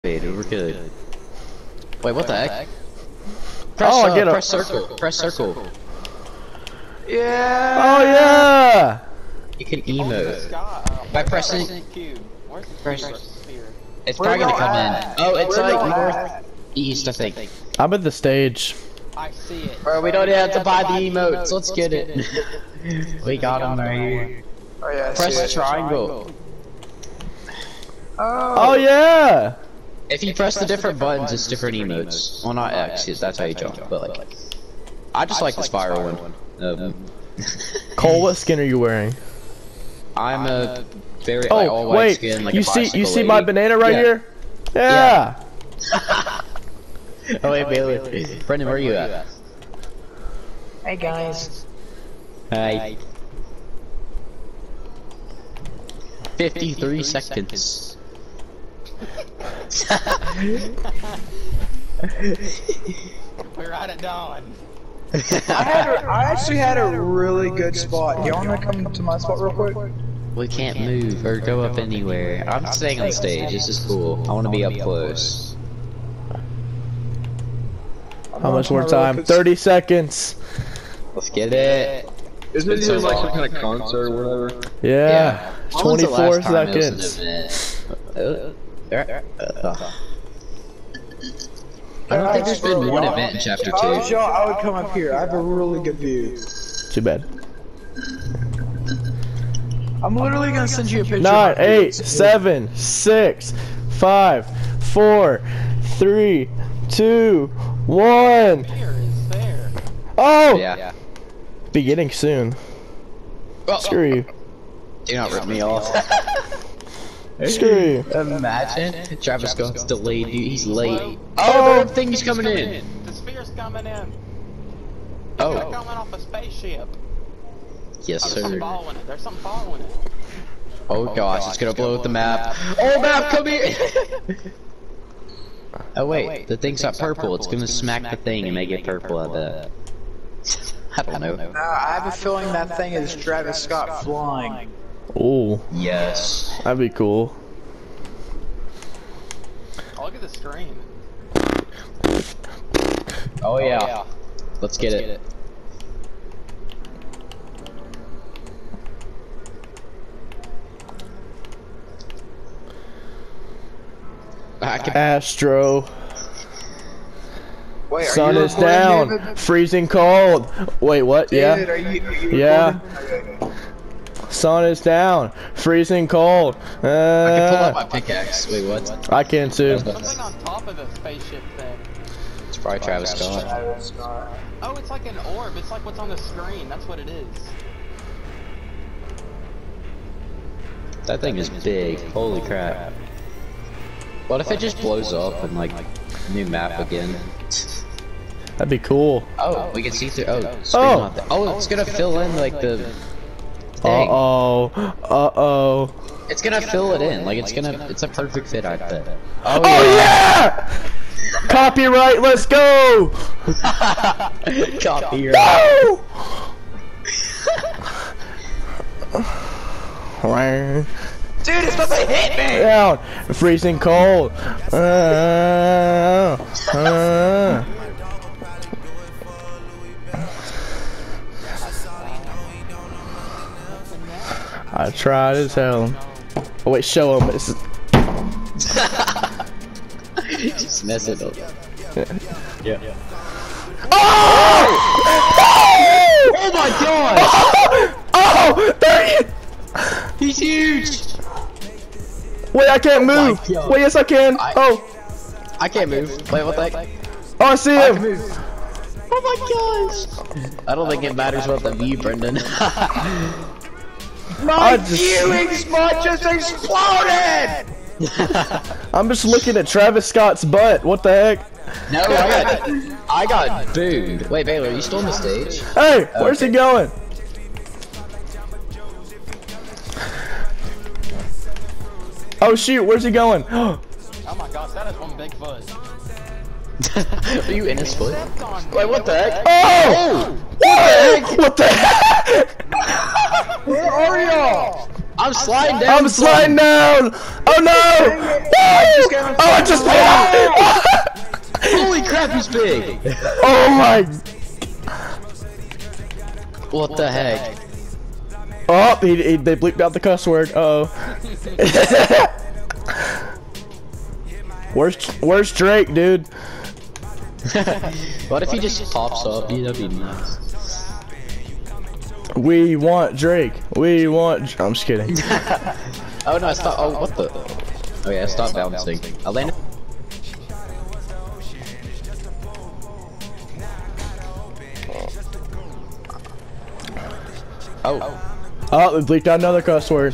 We're good. Wait, what the heck? Press circle. Press circle. Yeah. Oh yeah. You can emote by pressing. It's probably gonna come in. Oh, it's like northeast, I think. I'm at the stage. I see it. Bro, we don't have to buy the emotes. Let's get it. We got them right here. Oh yeah. Press triangle. Oh yeah. If you press the different buttons, it's different emotes. Well, not X, that's how you jump. But like, I just like the spiral one. Cole, what skin are you wearing? I'm a very all white skin. Like you see my banana right here? Yeah. Oh wait, Bailey. Brendan, where are you at? Hey guys. Hi. 53 seconds. We're out of dawn. I actually had a really good spot. Do you want to come to my spot real quick? We can't move or go up anywhere. I'm staying on stage. This is cool. I want to be up close. How much more time? 30 seconds. Let's get it. Isn't it like some kind of concert or whatever? Yeah. When was the 24 last time it was an seconds. event? I don't think there's been one event in chapter 2. Oh, y'all, I would come up here. I have a really good view. Too bad. I'm literally gonna send you a picture. 9, 8, 7, 6, 5, 4, 3, 2, 1. Here is there. Oh! Yeah. Beginning soon. Screw you. Do not rip me off. Screw you. Imagine Travis Scott's delayed, dude. He's late. Oh, the thing's coming in. The sphere's coming in. Oh. It's coming off a spaceship. Yes, There's something sir. following it. There's something following it. Oh gosh, it's gonna blow up the map. Oh, map, come here! Oh wait, the thing's not purple. It's gonna smack the thing and make it purple, I bet. I don't know. I have a feeling that thing is Travis Scott flying. Oh, Yes. that'd be cool. Oh, look at the screen. Oh yeah. Let's get it. Astro. Wait, are Sun you is recording, down. David? Freezing cold. Wait, what? David, Yeah. are you Yeah. recording? Sun is down. Freezing cold. I can pull out my pickaxe. Wait, what? I can too. Something on top of the spaceship thing. It's probably Travis Scott. Travis Scott. Oh, it's like an orb. It's like what's on the screen. That's what it is. That thing is big. Holy crap. What if it just blows up and like new map again? That'd be cool. Oh, we can see through. Oh, screen's not there. Oh, it's gonna fill in like the thing. Uh-oh. It's gonna fill it in. Like it's a perfect fit, I bet. Oh yeah! Copyright, let's go! Copyright. No! Dude, it's about to hit me! Down, freezing cold. I tried as hell. Oh wait, show him. It's Just mess it up. Yeah. oh! Oh my gosh! Oh! There he He's huge! Wait, I can't move. God. Wait, yes I can. Oh, I can't move. Wait, what the heck? oh, I see him. Oh my gosh! I don't think it matters about the view, Brendan. My viewing spot just exploded! I'm just looking at Travis Scott's butt. What the heck? No, I got booed. Wait, Baylor, are you still on the stage? Hey, where's he going? Oh shoot, where's he going? Oh my gosh, that is one big foot. Are you in his foot? Stepped on me. Wait, what the heck? Oh! What the heck? What the heck? Where are y'all? I'm sliding down. I'm sliding down. Oh no! Woo! Oh, I just fell. Holy crap, he's big. Oh my! What the heck? Oh, they bleeped out the cuss word. Uh oh. Where's Drake, dude? What if he just pops up? That'd be nuts. We want Drake. We want. I'm just kidding. Oh no, stop. Oh, what the? Oh yeah, stop bouncing. I landed. Oh. Oh, they bleeped out another cuss word.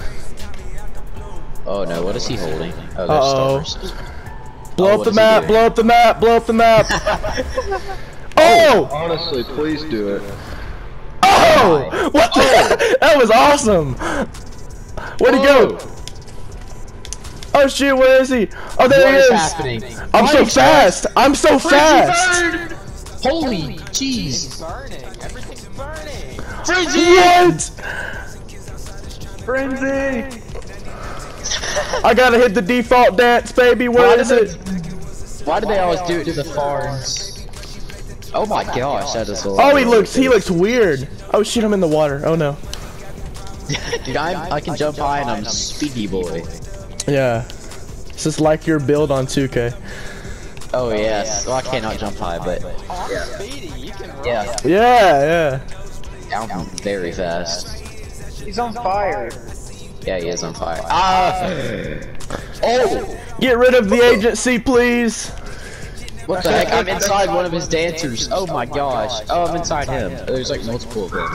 Oh no, what is he holding? Oh, there's stars. Blow up the map, blow up the map, blow up the map. Oh! Honestly, please do it. Oh! What the? That was awesome! Where'd he go? Oh shit, where is he? Oh, there he is! Happening? I'm so fast! I'm so fast! Holy jeez! It's burning. Everything's burning. What? Frenzy! I gotta hit the default dance, baby. Where is it? Why do they always do it to the farms? Oh my gosh, that is a lot. Oh, he looks weird. Oh shit, I'm in the water. Oh no. Dude, I can jump high and I'm speedy boy. Yeah. This is like your build on 2K. Oh yes. Well, I cannot jump high, but Speedy, you can run. yeah, Yeah, yeah. I'm very fast. He's on fire. Yeah, he is on fire. Ah! Oh! Get rid of the agency, please. What the heck? I'm inside one of his dancers. Oh my gosh. Oh, I'm inside him. There's like multiple of them.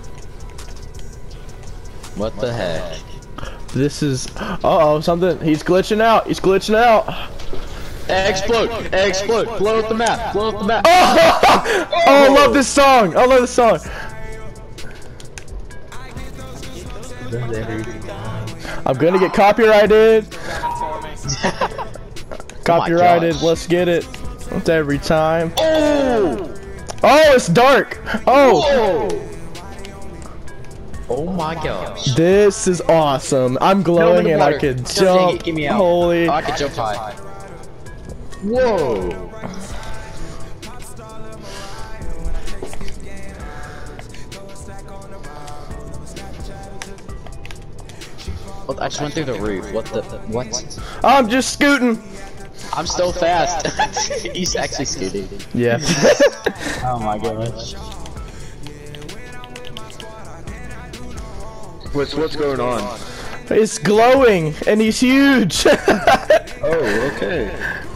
What the heck? This is. Uh-oh, something. He's glitching out. He's glitching out. Explode! Explode! Blow up the map! Blow up the map! Oh, I love this song. I love this song. I'm gonna get copyrighted. Copyrighted. gosh. Let's get it. It's every time. Oh! Oh, it's dark. Oh. Whoa! Oh my gosh. This is awesome. I'm glowing and I water. can Dang jump. it, get me out. Holy. Oh, I can jump high. Whoa! Well, I just went through the roof. What the? What? I'm just scooting. I'm still fast. He's actually scooting. Yeah. Oh my gosh. What's going on? It's glowing and he's huge. Oh, okay.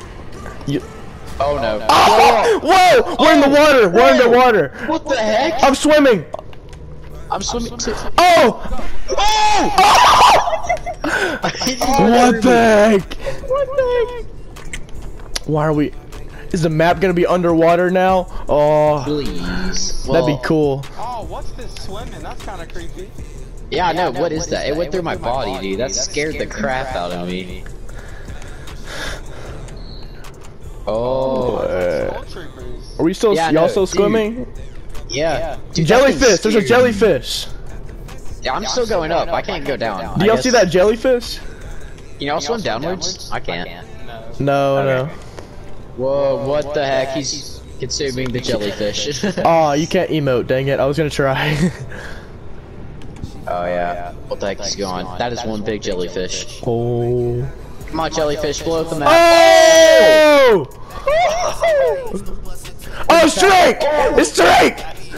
Oh no. Oh, whoa! We're in the water. We're underwater. What the heck? I'm swimming. I'm swimming too. Oh! What the heck? What the heck? Why are we? Is the map gonna be underwater now? Oh, Please. that'd be cool. Oh, what's this swimming? That's kind of creepy. Yeah, I know. What is that? It went through my body, dude. That scared the crap out of me. Oh. Skull troopers. Are we still? Yeah, Y'all no, still dude. swimming? Yeah. Dude, Jellyfish. There's a scared me. jellyfish. Yeah, I'm still going up. I can't go down. Do y'all see that jellyfish? You know, I'll swim downwards. I can't. No, no. Whoa, what the heck? He's consuming the jellyfish. Oh, you can't emote. Dang it! I was gonna try. Oh yeah. What the heck is going on? That is one big jellyfish. Oh. Come on, jellyfish, blow up the map. Oh! Oh, it's Drake! It's Drake!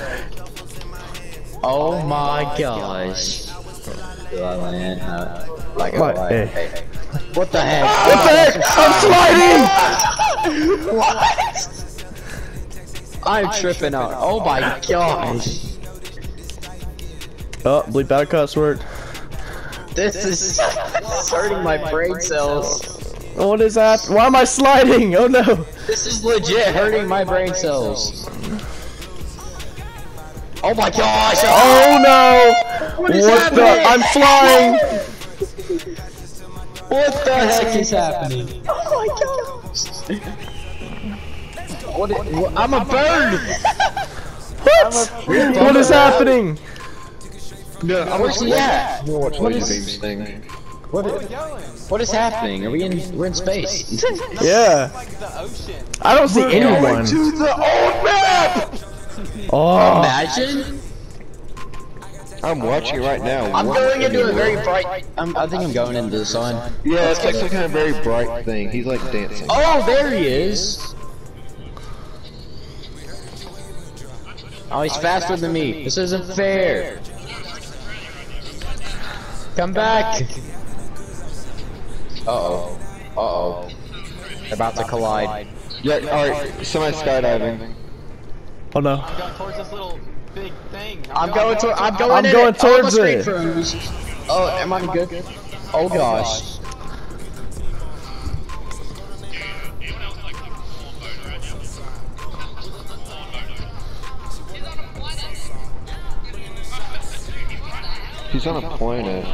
Oh my gosh. Do I land? Like What? a Hey. What the heck? What the heck? I'm sliding! What? I'm tripping out. Oh my gosh. Oh, bleep out a cuss word. This is hurting my brain cells. What is that? Why am I sliding? Oh no! This is legit hurting my brain cells. Oh my gosh! Oh no! What the? I'm flying! What the heck is happening? Oh my gosh! I'm a bird! What? What is happening? No, I'm Where's he at? gonna watch What Laser is- Beam's thing. Where are we going? What is happening? We're in space. Yeah. Like the ocean. I don't see anyone. To the old map! Oh. Imagine. I'm watching it right now. I'm What going in into the a very world? bright. I think I'm going into the sun. Yeah, it's like some kind of very bright thing. He's like dancing. Oh, there he is. Oh, he's faster than me. This isn't fair. Come back. Uh-oh. Uh-oh. They're about to collide. Yeah, alright, somebody's skydiving. Oh no. I'm going towards this little big thing. I'm going I'm in going it. towards Oh, my it. screen froze. Oh, am I good? Oh gosh. He's on a planet.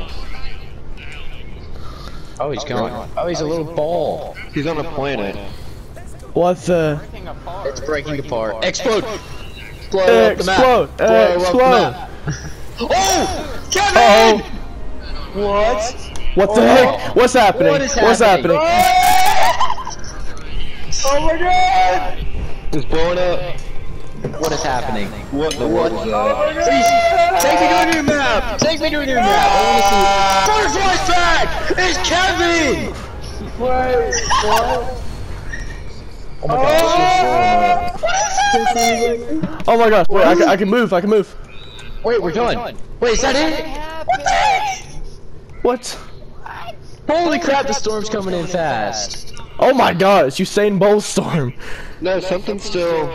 Oh, he's going. Oh, he's a little ball. He's on a planet. What the? Breaking apart. It's breaking apart. Explode! Blow up the map. Explode! Blow up the Explode! map. Oh! Kevin! What? What the heck? What's happening? What is What's happening? happening? Oh my god! It's blowing up. What is happening? What the what is that? Please, take me to a new map! Take me to a new map! I wanna see. Butterfly's back! It's Kevin! Wait, what? Oh my god, it's just blowing up. Oh my gosh! Wait, I can move. I can move. Wait, we're done. Wait, is that it? What the heck? What? Holy crap, the storm's coming in fast. Oh my god! It's Usain Bolt storm. No, something's still...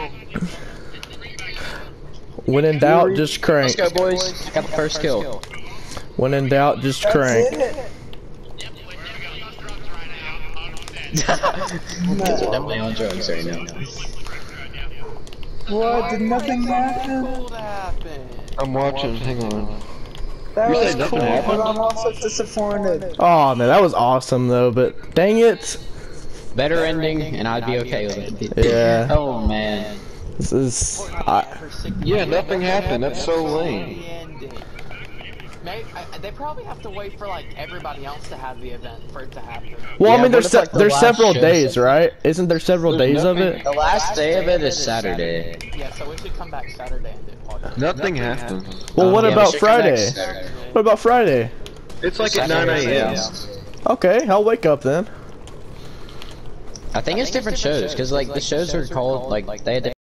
When in doubt, just crank. Let's go, boys. Got the first kill. When in doubt, just crank. Kids are definitely on drugs right now. What? Did nothing happen? Cool to happen. I'm watching, hang on. That You was said nothing cool, happened? but I'm also disappointed. Oh man, that was awesome though. But dang it. Better ending, and I'd be okay with it. Yeah. Oh man. This is. Yeah, nothing happened, that's so lame. The ending. They probably have to wait for like everybody else to have the event for it to happen. Well, Yeah, I mean, what if, like, the there's last several show days, said- right? Isn't there several There's days of nothing- it? The last day of it is Saturday. Yeah, so we should come back Saturday and do podcast. Nothing happened. Well, what Yeah, we about should come back Friday? Saturday. What about Friday? It's like at 9 a.m. Okay, I'll wake up then. I think it's different shows, because like the shows are called, like they had